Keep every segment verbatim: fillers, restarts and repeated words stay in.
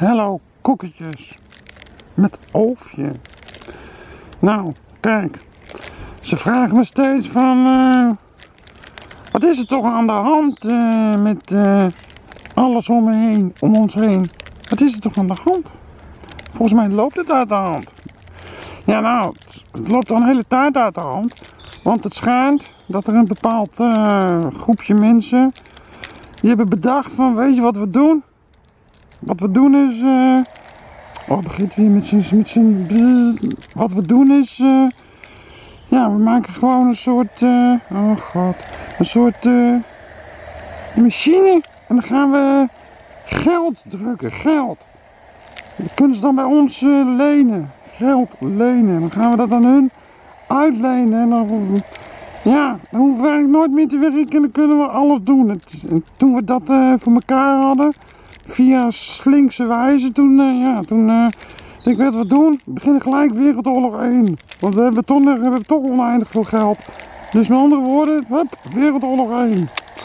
Hello kokketjes. Met Oofje. Nou, kijk. Ze vragen me steeds van... Uh, wat is er toch aan de hand uh, met uh, alles om me heen, om ons heen? Wat is er toch aan de hand? Volgens mij loopt het uit de hand. Ja nou, het, het loopt al een hele tijd uit de hand. Want het schijnt dat er een bepaald uh, groepje mensen... die hebben bedacht van, weet je wat we doen? Wat we doen is... Uh, oh, het begint weer met zijn... Met zijn wat we doen is... Uh, ja, we maken gewoon een soort... Uh, oh god. Een soort... Uh, machine. En dan gaan we geld drukken. Geld. Dat kunnen ze dan bij ons uh, lenen. Geld lenen. Dan gaan we dat aan hun uitlenen. En dan... Ja, dan hoeven we eigenlijk nooit meer te werken en dan kunnen we alles doen. Het, en toen we dat uh, voor elkaar hadden, via slinkse wijze, toen, uh, ja, toen uh, denk ik, weet wat we doen? We beginnen gelijk Wereldoorlog één. Want we hebben toch, we hebben toch oneindig veel geld. Dus met andere woorden, hup, Wereldoorlog één.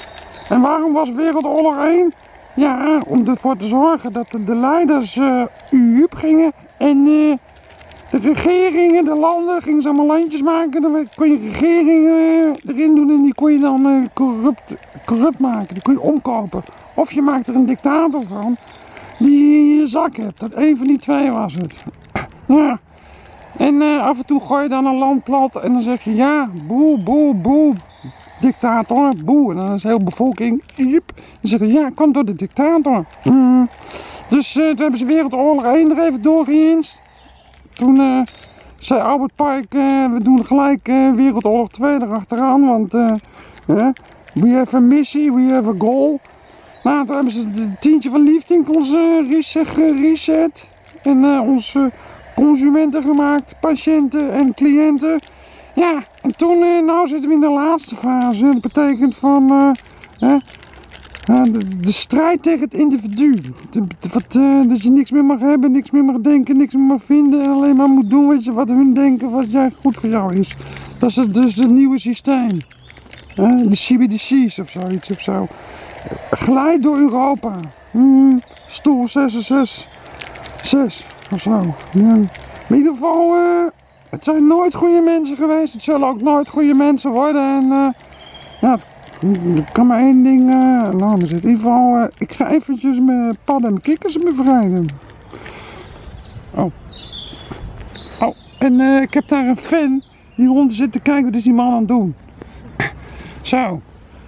En waarom was Wereldoorlog één? Ja, om ervoor te zorgen dat de, de leiders uh, u gingen en... Uh, De regeringen, de landen, gingen ze allemaal landjes maken. Dan kon je regeringen erin doen en die kon je dan uh, corrupt, corrupt maken. Die kon je omkopen. Of je maakt er een dictator van die je in je zak hebt. Dat een van die twee was het. Ja. En uh, af en toe gooi je dan een land plat en dan zeg je ja, boe, boe, boe. Dictator, boe. En dan is de hele bevolking, jip. En zeggen ja, komt door de dictator. Mm. Dus uh, toen hebben ze Wereldoorlog één er even doorgeïnst. Toen uh, zei Albert Pike, uh, we doen gelijk uh, Wereldoorlog twee erachteraan, want uh, uh, we have a missie, we have a goal. Nou, toen hebben ze het tientje van Liefdink onze reset, reset en uh, onze consumenten gemaakt, patiënten en cliënten. Ja, en toen, uh, nou zitten we in de laatste fase. Dat betekent van, uh, uh, Uh, de, de strijd tegen het individu. De, de, wat, uh, dat je niks meer mag hebben, niks meer mag denken, niks meer mag vinden. En alleen maar moet doen wat, je, wat hun denken, wat jij goed voor jou is. Dat is het, dus het nieuwe systeem. Uh, de C B D C's of zoiets of zo. Geleid door Europa. Hmm, stoel zes zes of zo. Ja. In ieder geval, uh, het zijn nooit goede mensen geweest. Het zullen ook nooit goede mensen worden. En uh, ja, het Ik kan maar één ding, uh, nou, in ieder geval, uh, ik ga eventjes mijn padden en mijn kikkers bevrijden. Oh. Oh, en uh, ik heb daar een fan die rond zit te kijken, wat is die man aan het doen? Zo.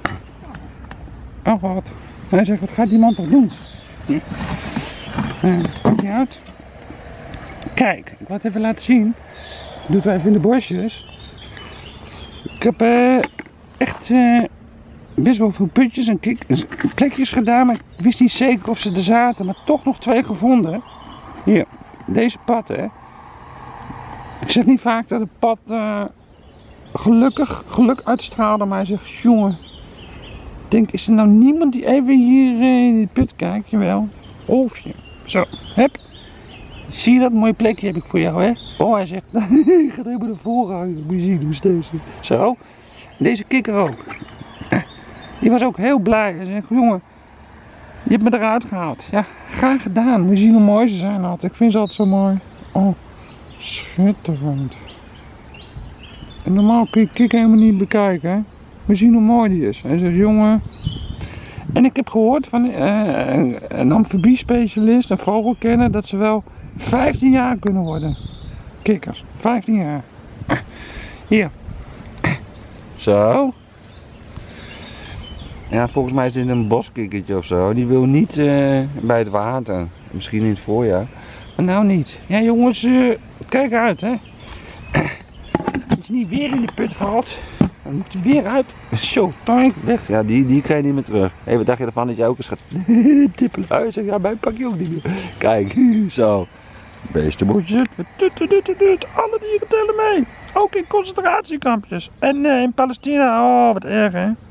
Oh wat. Hij zegt, wat gaat die man toch doen? Uh, komt niet uit. Kijk, ik wil het even laten zien. Ik doe het wel even in de bosjes. Ik heb uh, echt... Uh, best wel veel putjes en plekjes gedaan, maar ik wist niet zeker of ze er zaten, maar toch nog twee gevonden. Hier, deze pad hè. Ik zeg niet vaak dat het pad uh, gelukkig geluk uitstraalde, maar hij zegt, jongen, ik denk, is er nou niemand die even hier uh, in die put kijkt? Jawel, Olfje. Zo, heb. Zie je dat mooie plekje heb ik voor jou hè? Oh, hij zegt, ik ga er even naar voren hangen, moet je zien hoe steeds. Zo, deze kikker ook. Die was ook heel blij. Hij zei, jongen, je hebt me eruit gehaald. Ja, graag gedaan. Moet je zien hoe mooi ze zijn altijd. Ik vind ze altijd zo mooi. Oh, schitterend. En normaal kun je kikker helemaal niet bekijken, hè. Moet je zien hoe mooi die is. Hij zegt, jongen. En ik heb gehoord van uh, een amfibie-specialist, een vogelkenner, dat ze wel vijftien jaar kunnen worden. Kikkers, vijftien jaar. Hier. Zo. Ja, volgens mij is dit een boskikkertje of zo. Die wil niet uh, bij het water. Misschien in het voorjaar. Maar nou niet. Ja jongens, uh, kijk uit hè. Als je niet weer in de put valt, dan moet je weer uit. Zo, tank, weg. Ja, die, die krijg je niet meer terug. Hé, hey, wat dacht je ervan dat jij ook eens gaat tippelen uit? Zeg, ja, mij pak je ook niet meer. Kijk, zo. Beestenbootjes, alle dieren tellen mee. Ook in concentratiekampjes. En uh, in Palestina, oh wat erg hè.